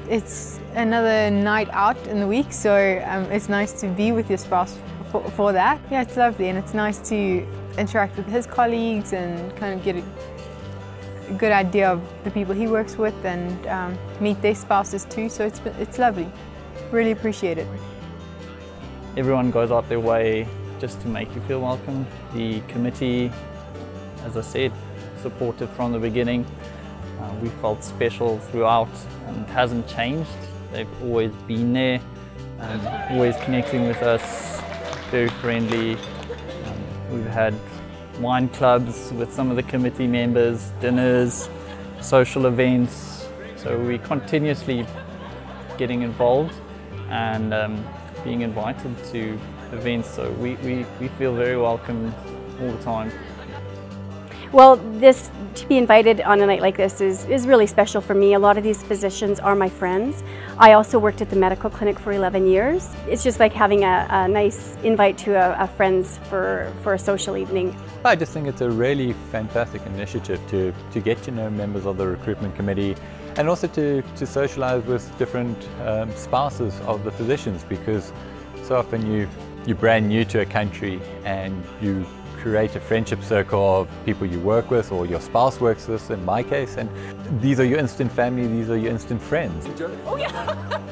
it's another night out in the week, so it's nice to be with your spouse for that. Yeah, it's lovely, and it's nice to interact with his colleagues and kind of get a good idea of the people he works with and meet their spouses too, so it's lovely. Really appreciate it. Everyone goes out their way just to make you feel welcome. The committee, as I said, supported from the beginning. We felt special throughout, and it hasn't changed. They've always been there, always connecting with us, very friendly. We've had wine clubs with some of the committee members, dinners, social events. So we're continuously getting involved and being invited to events. So we feel very welcome all the time. Well, to be invited on a night like this is really special for me. A lot of these physicians are my friends. I also worked at the medical clinic for 11 years. It's just like having a nice invite to a friends for a social evening. I just think it's a really fantastic initiative to get to know members of the recruitment committee, and also to socialize with different spouses of the physicians, because so often you're brand new to a country and you create a friendship circle of people you work with or your spouse works with, in my case, and these are your instant family, these are your instant friends. Oh yeah!